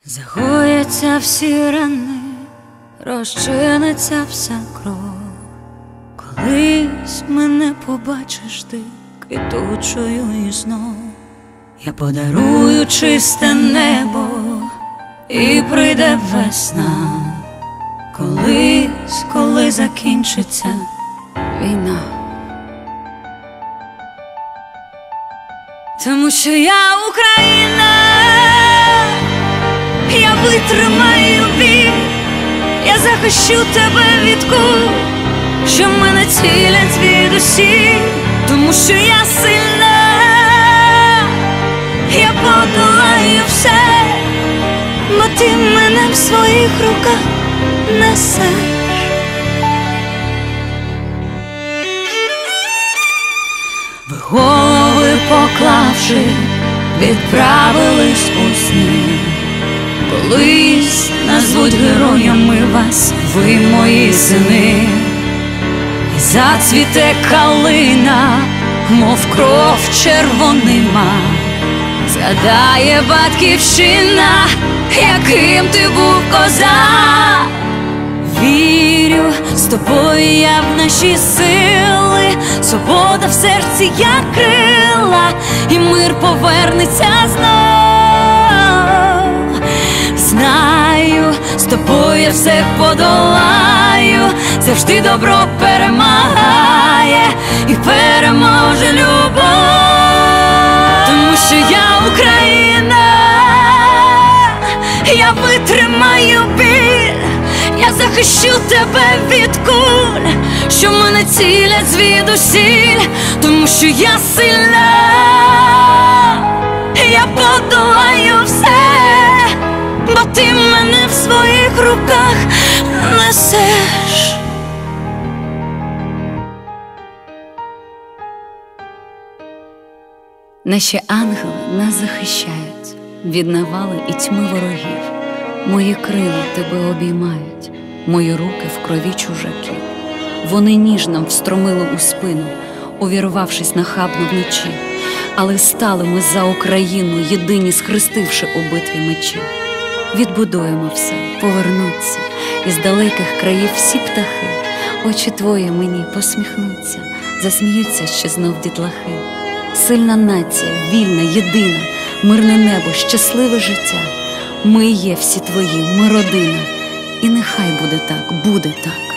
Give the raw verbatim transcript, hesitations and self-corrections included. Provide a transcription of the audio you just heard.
Загояться всі рани, розчиниться вся кров. Колись мене побачиш ти квітучою і знов. Я подарую чисте небо, і прийде весна. Колись, коли закінчиться війна. Тому що я Україна, я витримаю біль, я захищу тебе від куль, що мене цілять звідусіль. Тому що я сильна, я подолаю все, бо ти мене в своїх руках несеш. Ви голови поклавши, відправились у сни. Колись назвуть героями вас, ви мої сини. І зацвіте калина, мов кров червонима. Згадає батьківщина, яким ти був козак. Вірю, з тобою я в наші сили, свобода в серці, як крила, і мир повернеться знов. Знаю, з тобою я все подолаю, завжди добро перемагає і переможе любов. Тому що я Україна, я витримаю біль, я захищу тебе від куль, що мене цілять звідусіль. Тому що я сильна, я подолаю все, бо ти мене в своїх руках несеш. Наші ангели нас захищають від навали і тьми ворогів. Мої крила тебе обіймають, мої руки в крові чужаків. Вони ніж нам встромили у спину, увірвавшись нахабно вночі. Але стали ми за Україну, єдині схрестивши у битві мечі. Відбудуємо все, повернуться, із далеких країв всі птахи. Очі твої мені посміхнуться, засміються ще знов дітлахи. Сильна нація, вільна, єдина, мирне небо, щасливе життя. Ми є всі твої, ми родина, і нехай буде так, буде так.